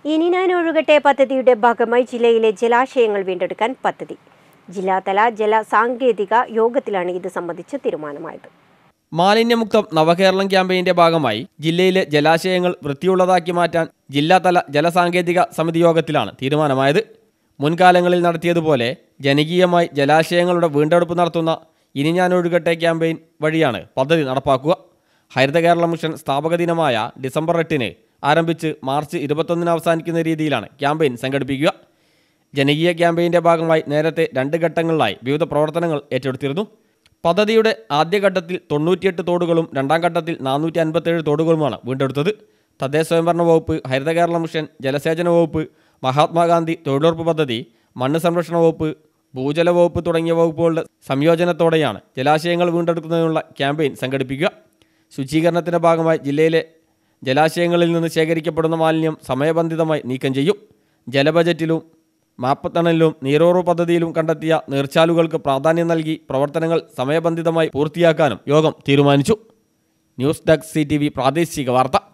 ഇനി ഞാൻ ഒഴുകട്ടെ പദ്ധതിയുടെ ഭാഗമായി ജില്ലയിലെ ജലാശയങ്ങൾ വീണ്ടെടുക്കാൻ പദ്ധതി. ജില്ലാതല ജലസാങ്കേതിക യോഗത്തിലാണ് ഇത് സംബന്ധിച്ച് തീരുമാനമായത്. മാലിന്യമുക്തം നവകേരളം ക്യാമ്പയിന്റെ ഭാഗമായി ജില്ലയിലെ ജലാശയങ്ങൾ വൃത്തിയുള്ളതാക്കി മാറ്റാൻ ജില്ലാതല ജലസാങ്കേതിക സമിതി യോഗത്തിലാണ് തീരുമാനമായത്. മുൻകാലങ്ങളിൽ നടത്തിയതുപോലെ ജനകീയമായി ജലാശയങ്ങളുടെ വീണ്ടെടുപ്പ് നടത്തുന്ന ഇനി ഞാൻ ഒഴുകട്ടെ ക്യാമ്പയിൻ വഴിയാണ് പദ്ധതി നടപ്പാക്കുക. ഹരിത കേരള മിഷൻ സ്ഥാപക ദിനമായ ഡിസംബർ 8-ന് ആരംഭിച്ച് മാർച്ച് 21-ന് അവസാനിക്കുന്ന രീതിയിലാണ് ക്യാമ്പയിൻ സംഘടിപ്പിക്കുക. ജനകീയ ക്യാമ്പയിൻ്റെ ഭാഗമായി നേരത്തെ 2 ഘട്ടങ്ങളിലായി വിവിധ പ്രവർത്തനങ്ങൾ ഏറ്റെടുത്തിരുന്നു. പദ്ധതിയുടെ ആദ്യഘട്ടത്തിൽ 98 തോടുകളും രണ്ടാം ഘട്ടത്തിൽ 457 തോടുകളുമാണ് വീണ്ടെടുത്തത്. തദ്ദേശ സ്വയംഭരണ വകുപ്പ്, ഹരിത കേരള മിഷൻ, ജലസേചന വകുപ്പ്, മഹാത്മാഗാന്ധി തൊഴിലുറപ്പ് പദ്ധതി, മണ്ണ് സംരക്ഷണ വകുപ്പ്, ഭൂജല വകുപ്പ് തുടങ്ങിയ വകുപ്പുകളുടെ സംയോജനത്തോടെയാണ് ജലാശയങ്ങൾ വീണ്ടെടുക്കുന്നതിനുള്ള ക്യാമ്പയിൻ സംഘടിപ്പിക്കുക. ശുചീകരണത്തിൻ്റെ ഭാഗമായി ജില്ലയിലെ ജലാശയങ്ങളിൽ നിന്ന് ശേഖരിക്കപ്പെടുന്ന മാലിന്യം സമയബന്ധിതമായി നീക്കം ചെയ്യും. ജലബജറ്റിലും മാപ്പത്തണലിലും നീരോറു പദ്ധതിയിലും കണ്ടെത്തിയ നീർച്ചാലുകൾക്ക് പ്രാധാന്യം നൽകി പ്രവർത്തനങ്ങൾ സമയബന്ധിതമായി പൂർത്തിയാക്കാനും യോഗം തീരുമാനിച്ചു. ന്യൂസ് ഡെസ്ക് CTV പ്രാദേശിക വാർത്ത.